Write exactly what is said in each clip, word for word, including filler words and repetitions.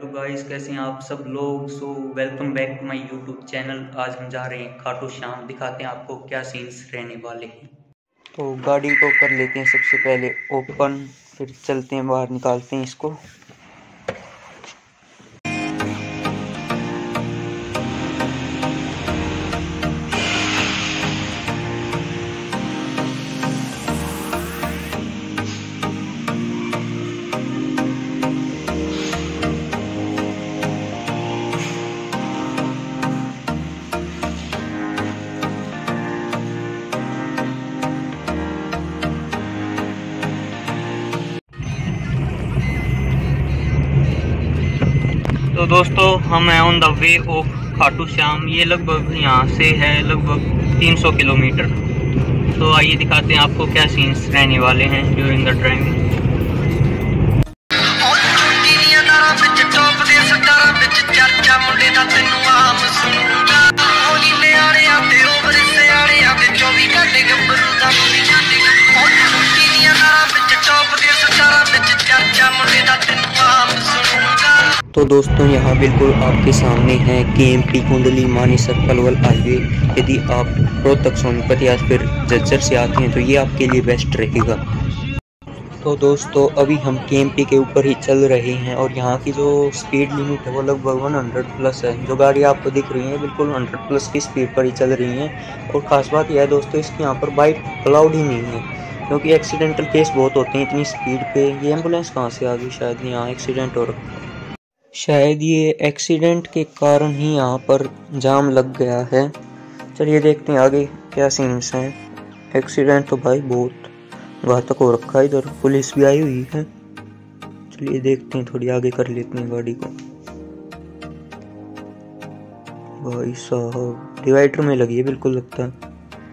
तो गाइस कैसे हैं आप सब लोग। So welcome back to my YouTube channel. आज हम जा रहे हैं खाटू श्याम, दिखाते हैं आपको क्या सीन्स रहने वाले हैं। तो गाड़ी को कर लेते हैं सबसे पहले ओपन, फिर चलते हैं बाहर, निकालते हैं इसको। तो दोस्तों हम हैं on the way of Khatu Shyam. ये लगभग यहाँ से है लगभग तीन सौ किलोमीटर। तो आइए दिखाते हैं आपको क्या सीन्स रहने वाले हैं ड्यूरिंग द ड्राइविंग। तो दोस्तों यहाँ बिल्कुल आपके सामने है के M P Kundli Manesar Palwal highway. यदि आप रोहतक सोनीपत या फिर झज्जर से आते हैं तो ये आपके लिए बेस्ट रहेगा। तो दोस्तों अभी हम के एम पी के ऊपर ही चल रहे हैं और यहाँ की जो स्पीड लिमिट है वो लगभग सौ प्लस है। जो गाड़ी आपको दिख रही है बिल्कुल सौ प्लस की स्पीड पर ही चल रही है। और ख़ास बात यह है दोस्तों, इसके यहाँ पर बाइक अलाउड ही नहीं है क्योंकि एक्सीडेंटल केस बहुत होते हैं इतनी स्पीड पे। ये एम्बुलेंस कहाँ से आ गई? शायद यहाँ एक्सीडेंट हो रखा, शायद ये एक्सीडेंट के कारण ही यहाँ पर जाम लग गया है। चलिए देखते हैं आगे क्या सीन्स हैं। एक्सीडेंट तो भाई बहुत घातक हो रखा है, इधर पुलिस भी आई हुई है। चलिए देखते हैं, थोड़ी आगे कर लेते हैं गाड़ी को। भाई साहब डिवाइडर में लगी है बिल्कुल, लगता है।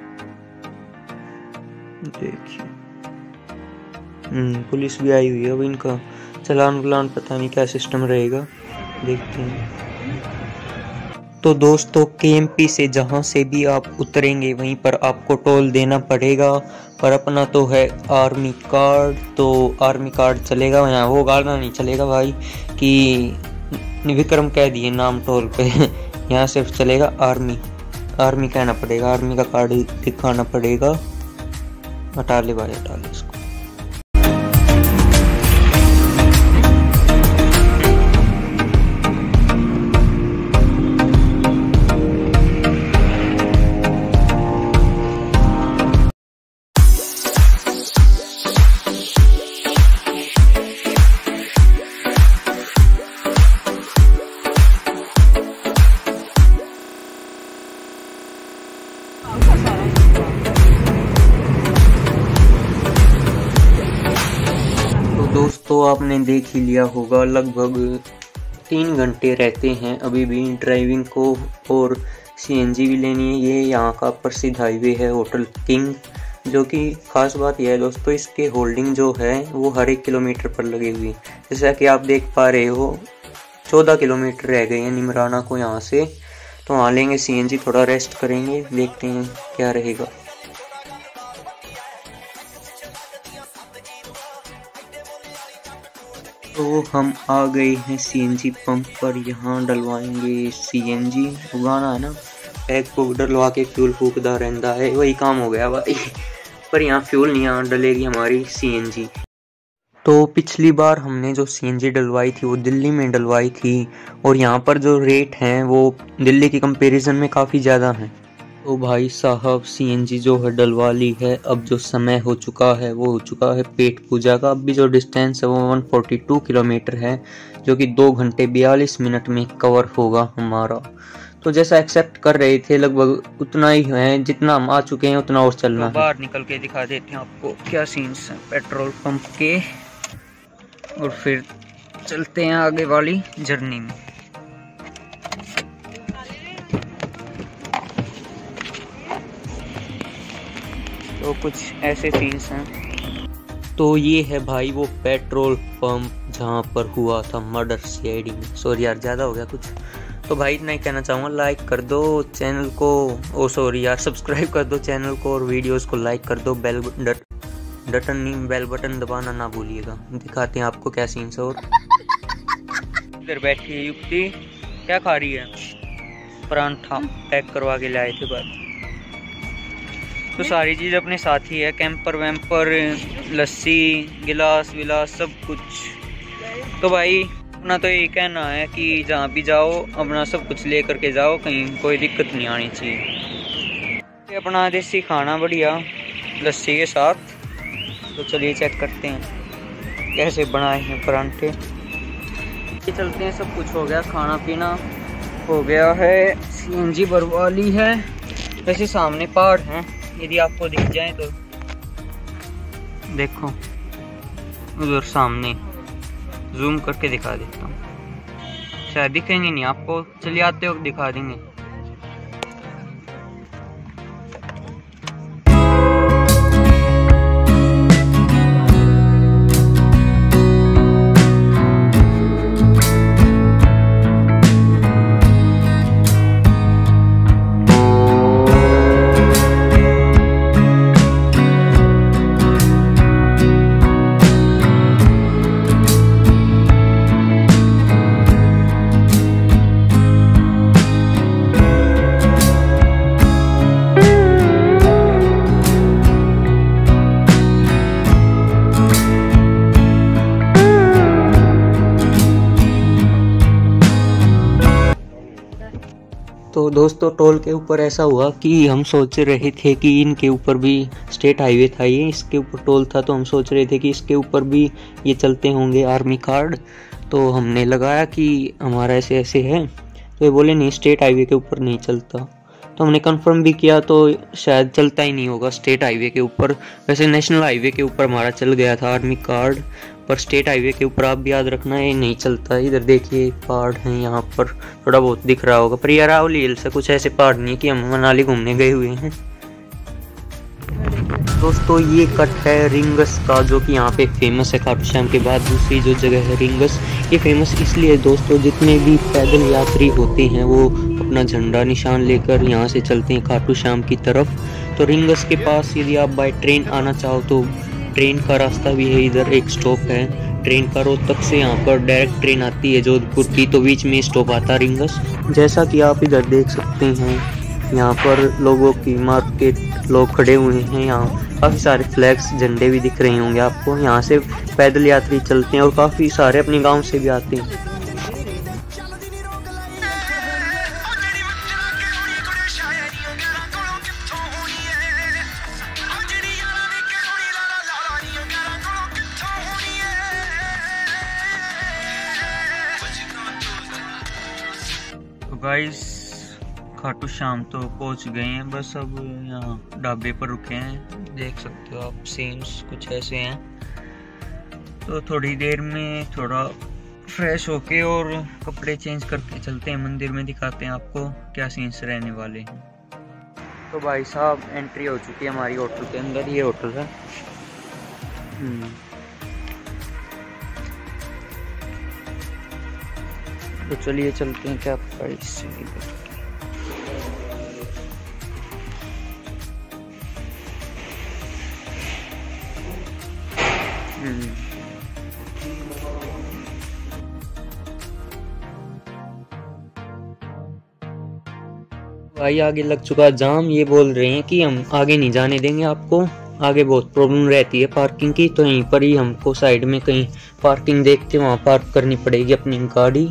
देखिए हम्म पुलिस भी आई हुई है। अब इनका चलान वलान पता नहीं क्या सिस्टम रहेगा, देखते हैं। तो दोस्तों के एम पी से जहां से भी आप उतरेंगे वहीं पर आपको टोल देना पड़ेगा। पर अपना तो है आर्मी कार्ड, तो आर्मी कार्ड चलेगा। यहाँ वो गाना नहीं चलेगा भाई कि विक्रम कह दिए नाम टोल पे। यहाँ सिर्फ चलेगा आर्मी, आर्मी कहना पड़ेगा, आर्मी का कार्ड दिखाना पड़ेगा। हटा ले भाई, हटा ले इसको। दोस्तों आपने देख ही लिया होगा, लगभग तीन घंटे रहते हैं अभी भी ड्राइविंग को। और सी एन जी भी लेनी है। ये यहाँ का प्रसिद्ध हाईवे है होटल किंग, जो कि खास बात यह है दोस्तों, इसके होल्डिंग जो है वो हर एक किलोमीटर पर लगी हुई। जैसा कि आप देख पा रहे हो चौदह किलोमीटर रह गए हैं निमराना को यहाँ से। तो वहाँ लेंगे सी एन जी, थोड़ा रेस्ट करेंगे, देखते हैं क्या रहेगा। तो हम आ गए हैं सी एन जी पंप पर। यहाँ डलवाएंगे सी एन जी। उगाना है ना, पैक फूक डलवा के फ्यूल फूकदा रहता है, वही काम हो गया भाई। पर यहाँ फ्यूल नहीं, यहाँ डलेगी हमारी सी एन जी। तो पिछली बार हमने जो सी एन जी डलवाई थी वो दिल्ली में डलवाई थी, और यहाँ पर जो रेट हैं वो दिल्ली के कंपैरिजन में काफ़ी ज़्यादा हैं। तो भाई साहब सी एन जी जो है डलवा ली है। अब जो समय हो चुका है वो हो चुका है पेट पूजा का। अब भी जो डिस्टेंस है वो एक सौ बयालीस किलोमीटर है, जो कि दो घंटे बयालीस मिनट में कवर होगा हमारा। तो जैसा एक्सेप्ट कर रहे थे लगभग उतना ही है, जितना हम आ चुके हैं उतना और चलना। तो बाहर निकल के दिखा देते हैं आपको क्या सीन्स हैं पेट्रोल पंप के, और फिर चलते हैं आगे वाली जर्नी में। तो कुछ ऐसे सीन्स हैं। तो ये है भाई वो पेट्रोल पंप जहाँ पर हुआ था मर्डर सी आई डी में। सॉरी यार ज़्यादा हो गया कुछ। तो भाई इतना ही कहना चाहूँगा, लाइक कर दो चैनल को, ओ सॉरी यार सब्सक्राइब कर दो चैनल को, और वीडियोस को लाइक कर दो। बेल बटन बेल बटन दबाना ना भूलिएगा। दिखाते हैं आपको क्या सीन्स है। और इधर बैठी है युक्ति, क्या खा रही है? परांठा पैक करवा के लाए थे बात। तो सारी चीज़ अपने साथ ही है, कैंपर वैम्पर, लस्सी, गिलास विलास सब कुछ। तो भाई अपना तो यही कहना है कि जहाँ भी जाओ अपना सब कुछ ले करके जाओ, कहीं कोई दिक्कत नहीं आनी चाहिए। अपना देसी खाना बढ़िया लस्सी के साथ। तो चलिए चेक करते हैं कैसे बनाए हैं परांठे। चलते हैं, सब कुछ हो गया, खाना पीना हो गया है, सीएनजी भरवा ली है। वैसे सामने पहाड़ हैं, यदि आपको दिख जाए तो देखो उधर सामने, जूम करके दिखा देता हूँ, शायद दिखेंगे नहीं आपको, चलिए आते वक्त दिखा देंगे। तो दोस्तों टोल के ऊपर ऐसा हुआ कि हम सोच रहे थे कि इनके ऊपर भी स्टेट हाईवे था, ये इसके ऊपर टोल था, तो हम सोच रहे थे कि इसके ऊपर भी ये चलते होंगे आर्मी कार्ड। तो हमने लगाया कि हमारा ऐसे ऐसे है, तो ये बोले नहीं स्टेट हाईवे के ऊपर नहीं चलता। तो हमने कंफर्म भी किया तो शायद चलता ही नहीं होगा स्टेट हाईवे के ऊपर। वैसे नेशनल हाईवे के ऊपर हमारा चल गया था आर्मी कार्ड, पर स्टेट हाईवे के ऊपर आप भी याद रखना ये नहीं चलता। इधर देखिए पहाड़ हैं, यहाँ पर थोड़ा बहुत दिख रहा होगा, पर यार अरावली हिल से कुछ ऐसे पहाड़ नहीं है कि हम मनाली घूमने गए हुए हैं। दोस्तों ये कट है रिंगस का, जो कि यहाँ पे फेमस है। खाटू श्याम के बाद दूसरी जो जगह है रिंगस, ये फेमस इसलिए है दोस्तों, जितने भी पैदल यात्री होते हैं वो अपना झंडा निशान लेकर यहाँ से चलते हैं खाटू श्याम की तरफ। तो रिंगस के पास यदि आप बाय ट्रेन आना चाहो तो ट्रेन का रास्ता भी है, इधर एक स्टॉप है ट्रेन का, रोहतक से यहाँ पर डायरेक्ट ट्रेन आती है जोधपुर की, तो बीच में स्टॉप आता है रिंगस। जैसा कि आप इधर देख सकते हैं यहाँ पर लोगों की मार्केट, लोग खड़े हुए हैं, यहाँ काफ़ी सारे फ्लैग्स झंडे भी दिख रहे होंगे आपको। यहाँ से पैदल यात्री चलते हैं और काफ़ी सारे अपने गांव से भी आते हैं। तो गाइस खाटू श्याम तो पहुंच गए हैं, बस अब यहाँ ढाबे पर रुके हैं, देख सकते हो आप, सीन्स कुछ ऐसे हैं। तो थोड़ी देर में थोड़ा फ्रेश होके और कपड़े चेंज करके चलते हैं मंदिर में, दिखाते हैं आपको क्या सीन्स रहने वाले हैं। तो भाई साहब एंट्री हो चुकी है हमारी होटल के अंदर, ये होटल है। तो चलिए चलते हैं क्या प्राइस से। भाई आगे लग चुका जाम, ये बोल रहे हैं कि हम आगे नहीं जाने देंगे आपको, आगे बहुत प्रॉब्लम रहती है पार्किंग की, तो यहीं पर ही हमको साइड में कहीं पार्किंग देखते वहाँ पार्क करनी पड़ेगी अपनी गाड़ी।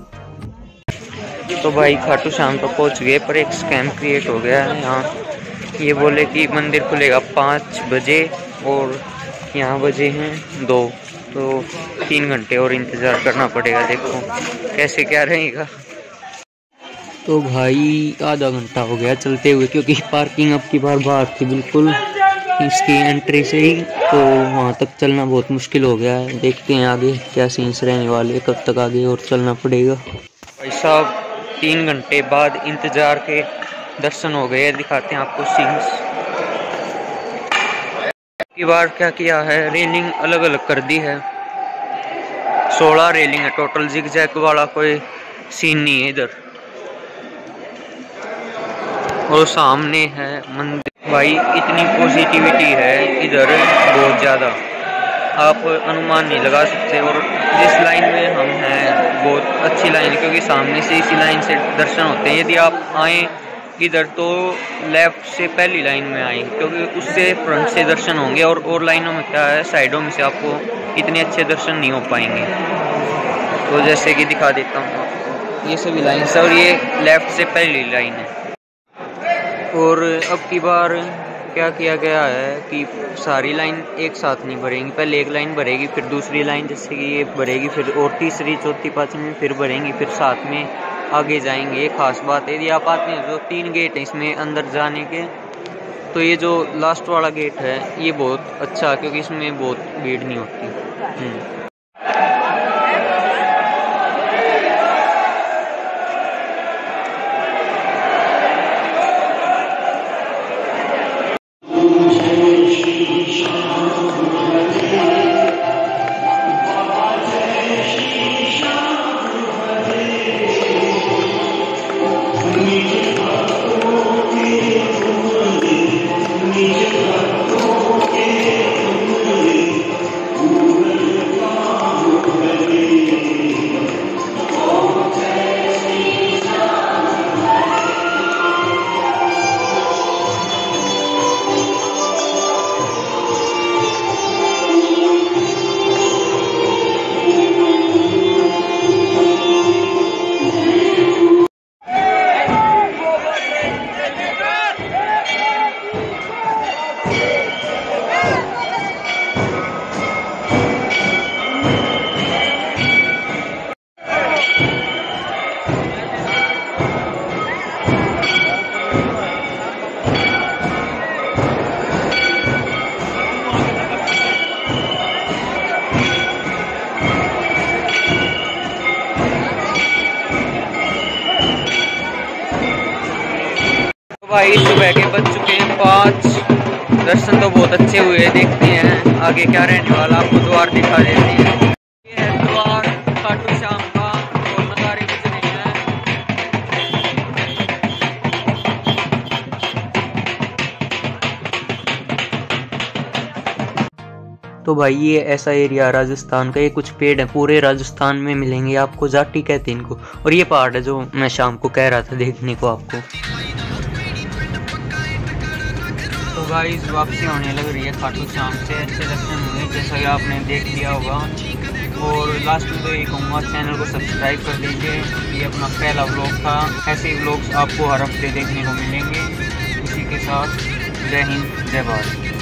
तो भाई खाटू श्याम तो पहुँच गए, पर एक स्कैम क्रिएट हो गया है यहाँ। ये बोले कि मंदिर खुलेगा पाँच बजे और यहाँ बजे हैं दो, तो तीन घंटे और इंतज़ार करना पड़ेगा, देखो कैसे क्या रहेगा। तो भाई आधा घंटा हो गया चलते हुए, क्योंकि पार्किंग अब की बार बाहर थी बिल्कुल इसकी एंट्री से ही, तो वहाँ तक चलना बहुत मुश्किल हो गया है। देखते हैं आगे क्या सीन्स रहने वाले, कब तक आगे और चलना पड़ेगा। भाई साहब तीन घंटे बाद इंतज़ार के दर्शन हो गए, दिखाते हैं आपको सीन्स। की बार क्या किया है, रेलिंग अलग अलग कर दी है, सोलह रेलिंग है टोटल, जिग जैग वाला कोई सीन नहीं है इधर। और सामने है मंदिर। भाई इतनी पॉजिटिविटी है इधर बहुत ज़्यादा, आप अनुमान नहीं लगा सकते। और जिस लाइन में हम हैं बहुत अच्छी लाइन है, क्योंकि सामने से इसी लाइन से दर्शन होते हैं। यदि आप आएँ इधर तो लेफ़्ट से पहली लाइन में आएँ, क्योंकि उससे फ्रंट से दर्शन होंगे। और और लाइनों में क्या है, साइडों में से आपको इतने अच्छे दर्शन नहीं हो पाएंगे। तो जैसे कि दिखा देता हूँ आपको, ये सभी लाइन है और ये लेफ़्ट से पहली लाइन है। और अब की बार क्या किया गया है कि सारी लाइन एक साथ नहीं भरेंगी, पहले एक लाइन भरेगी, फिर दूसरी लाइन जैसे कि ये भरेगी, फिर और तीसरी चौथी पाँचवीं फिर भरेंगी, फिर साथ में आगे जाएंगे। ये खास बात है। यदि आप आते हैं, जो तीन गेट हैं इसमें अंदर जाने के, तो ये जो लास्ट वाला गेट है ये बहुत अच्छा, क्योंकि इसमें बहुत भीड़ नहीं होती। भाई सुबह के बज चुके हैं पाँच। दर्शन तो बहुत अच्छे हुए, देखते हैं आगे क्या रहने वाला, आपको द्वार दिखा देते हैं। ये है द्वार खाटू श्याम का, ढोल नगाड़े बज रहे हैं। तो भाई ये ऐसा एरिया राजस्थान का, ये कुछ पेड़ है पूरे राजस्थान में मिलेंगे आपको, जाटी कहते हैं इनको। और ये पहाड़ है जो मैं शाम को कह रहा था देखने को आपको। तो गाइस वापसी होने लग रही है खाटू श्याम से, अच्छे दर्शन हुए जैसा कि आपने देख लिया होगा। और लास्ट में तो ये कहूँगा चैनल को सब्सक्राइब कर दीजिए। ये अपना पहला व्लॉग था, ऐसे ही व्लॉग्स आपको हर हफ्ते देखने को मिलेंगे। इसी के साथ जय हिंद जय भारत।